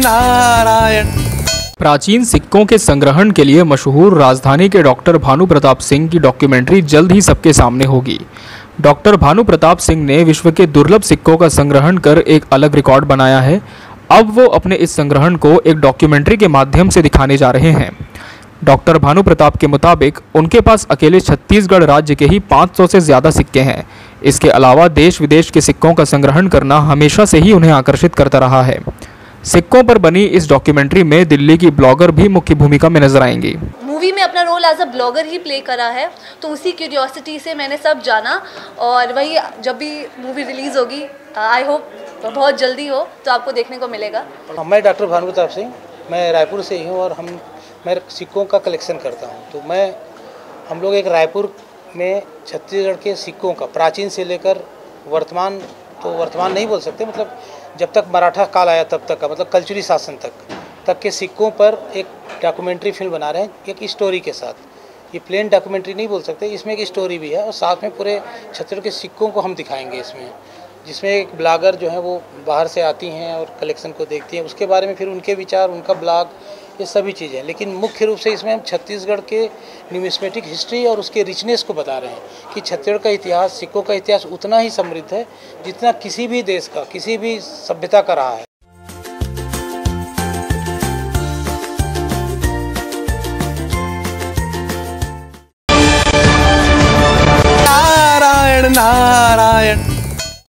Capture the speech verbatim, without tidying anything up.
नारायण। प्राचीन सिक्कों के संग्रहण के लिए मशहूर राजधानी के डॉक्टर भानु प्रताप सिंह की डॉक्यूमेंट्री जल्द ही सबके सामने होगी। डॉक्टर भानु प्रताप सिंह ने विश्व के दुर्लभ सिक्कों का संग्रहण कर एक अलग रिकॉर्ड बनाया है। अब वो अपने इस संग्रहण को एक डॉक्यूमेंट्री के माध्यम से दिखाने जा रहे हैं। डॉक्टर भानु प्रताप के मुताबिक उनके पास अकेले छत्तीसगढ़ राज्य के ही पाँच सौ से ज़्यादा सिक्के हैं। इसके अलावा देश विदेश के सिक्कों का संग्रहण करना हमेशा से ही उन्हें आकर्षित करता रहा है। सिक्कों पर बनी इस डॉक्यूमेंट्री में दिल्ली की ब्लॉगर भी मुख्य भूमिका में नजर आएंगी। मूवी में अपना रोल एज अ ब्लॉगर ही प्ले करा है, तो उसी क्यूरियोसिटी से मैंने सब जाना। और वही जब भी मूवी रिलीज़ होगी, आई होप बहुत जल्दी हो, तो आपको देखने को मिलेगा। मैं डॉक्टर भानु प्रताप सिंह, मैं रायपुर से ही हूँ और हम मैं सिक्कों का कलेक्शन करता हूँ। तो मैं हम लोग एक रायपुर में छत्तीसगढ़ के सिक्कों का प्राचीन से लेकर वर्तमान, तो वर्तमान नहीं बोल सकते, मतलब जब तक मराठा काल आया तब तक का, मतलब कल्चुरी शासन तक तक के सिक्कों पर एक डॉक्यूमेंट्री फिल्म बना रहे हैं, एक स्टोरी के साथ। ये प्लेन डॉक्यूमेंट्री नहीं बोल सकते, इसमें एक स्टोरी भी है और साथ में पूरे छत्तीसगढ़ के सिक्कों को हम दिखाएंगे इसमें, जिसमें एक ब्लॉगर जो है वो बाहर से आती हैं और कलेक्शन को देखती हैं, उसके बारे में फिर उनके विचार, उनका ब्लॉग, ये सभी चीज़ें। लेकिन मुख्य रूप से इसमें हम छत्तीसगढ़ के न्यूमिस्मेटिक हिस्ट्री और उसके रिचनेस को बता रहे हैं कि छत्तीसगढ़ का इतिहास, सिक्कों का इतिहास उतना ही समृद्ध है जितना किसी भी देश का, किसी भी सभ्यता का रहा है।